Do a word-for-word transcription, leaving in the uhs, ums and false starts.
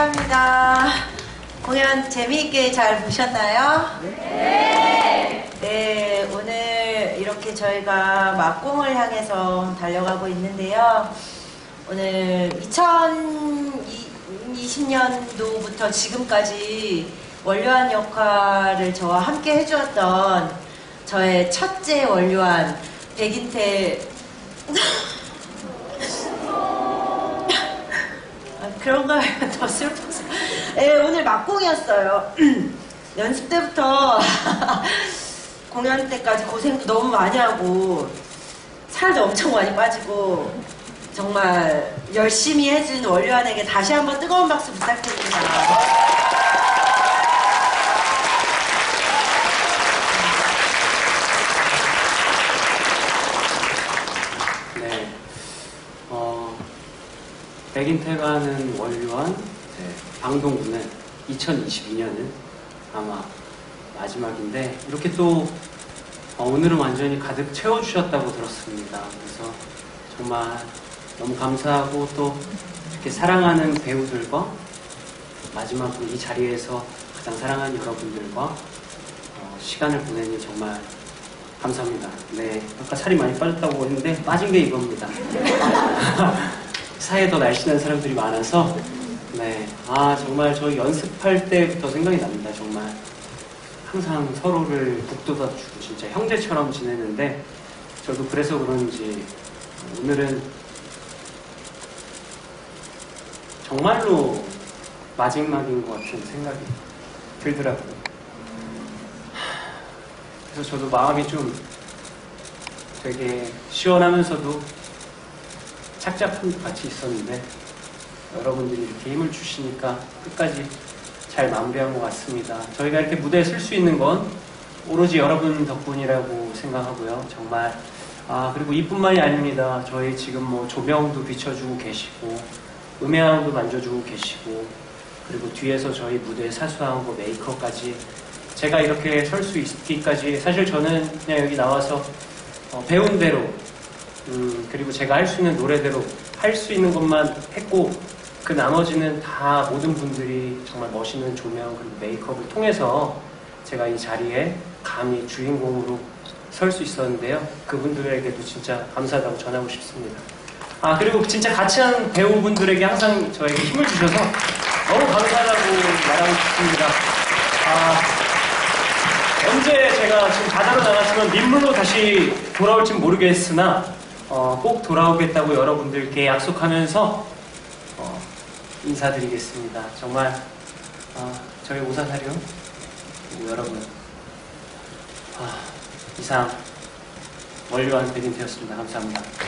감사합니다. 공연 재미있게 잘 보셨나요? 네. 네, 오늘 이렇게 저희가 막공을 향해서 달려가고 있는데요. 오늘 이천이십 년도부터 지금까지 원료한 역할을 저와 함께 해주었던 저의 첫째 원료한 백인태 그런가 하면 더 슬퍼서. 네, 오늘 막공이었어요. 연습 때부터 공연 때까지 고생도 너무 많이 하고 살도 엄청 많이 빠지고 정말 열심히 해준 원료한에게 다시 한번 뜨거운 박수 부탁드립니다. 네, 어, 백인태가 하는 원료한 네, 방동군은 이천이십이 년은 아마 마지막인데 이렇게 또 어, 오늘은 완전히 가득 채워주셨다고 들었습니다. 그래서 정말 너무 감사하고 또 이렇게 사랑하는 배우들과 마지막으로 이 자리에서 가장 사랑하는 여러분들과 어, 시간을 보내니 정말 감사합니다. 네, 아까 살이 많이 빠졌다고 했는데 빠진 게 이겁니다. 사이에 더 날씬한 사람들이 많아서 네, 아 정말 저 연습할 때부터 생각이 납니다. 정말 항상 서로를 북돋아주고 진짜 형제처럼 지내는데 저도 그래서 그런지 오늘은 정말로 마지막인 것 같은 생각이 들더라고요. 그래서 저도 마음이 좀 되게 시원하면서도 착잡한 것 같이 있었는데 여러분들이 이렇게 힘을 주시니까 끝까지 잘 마무리한 것 같습니다. 저희가 이렇게 무대에 설 수 있는 건 오로지 여러분 덕분이라고 생각하고요. 정말 아 그리고 이뿐만이 아닙니다. 저희 지금 뭐 조명도 비춰주고 계시고 음향도 만져주고 계시고 그리고 뒤에서 저희 무대 사수한 거 메이커까지 제가 이렇게 설 수 있기까지 사실 저는 그냥 여기 나와서 어, 배운 대로 음, 그리고 제가 할 수 있는 노래대로 할 수 있는 것만 했고 그 나머지는 다 모든 분들이 정말 멋있는 조명 그리고 메이크업을 통해서 제가 이 자리에 감히 주인공으로 설 수 있었는데요. 그분들에게도 진짜 감사하다고 전하고 싶습니다. 아 그리고 진짜 같이 한 배우분들에게 항상 저에게 힘을 주셔서 너무 감사하다고 말하고 싶습니다. 아, 언제 제가 지금 바다로 나갔으면 민물로 다시 돌아올진 모르겠으나 어, 꼭 돌아오겠다고 여러분들께 약속하면서 어, 인사드리겠습니다. 정말 어, 저희 오사사료 그리고 여러분 아, 이상 원료한 백인태였습니다. 감사합니다.